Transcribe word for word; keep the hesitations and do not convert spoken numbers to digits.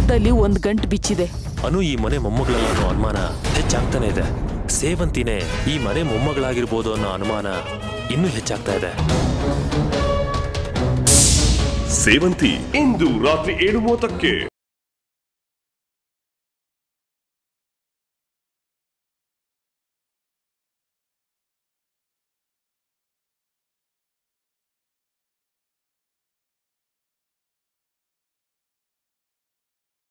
ಮುಖದಲ್ಲಿ ಒಂದ್ ಗಂಟು ಬಿಚ್ಚಿದೆ. ಅನು ಈ ಮನೆ ಮೊಮ್ಮಗಳಲ್ಲ ಅನ್ನೋ ಅನುಮಾನ ಹೆಚ್ಚಾಗ್ತಾನೆ ಇದೆ. ಸೇವಂತಿನೇ ಈ ಮನೆ ಮೊಮ್ಮಗಳಾಗಿರ್ಬೋದು ಅನ್ನೋ ಅನುಮಾನ ಇನ್ನೂ ಹೆಚ್ಚಾಗ್ತಾ ಇದೆ. ಸೇವಂತಿ ಇಂದು ರಾತ್ರಿ ಏಳು ಮೂವತ್ತಕ್ಕೆ.